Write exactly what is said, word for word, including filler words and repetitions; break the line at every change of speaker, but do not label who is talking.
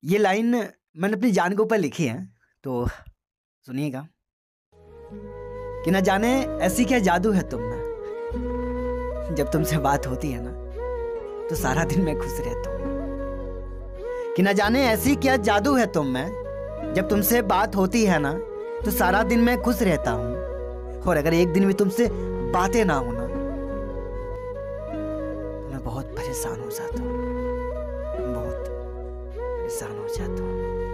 ये लाइन मैंने अपनी जान के ऊपर लिखी है, तो सुनिएगा। कि न जाने ऐसी क्या जादू है तुम में, जब तुमसे बात होती है ना तो सारा दिन मैं खुश रहता हूँ। कि न जाने ऐसी क्या जादू है तुम में, जब तुमसे बात होती है ना तो सारा दिन मैं खुश रहता हूँ। और अगर एक दिन भी तुमसे बातें ना हो ना तो मैं बहुत परेशान हो जाता हूँ, बहुत परेशान हो जाता हूँ।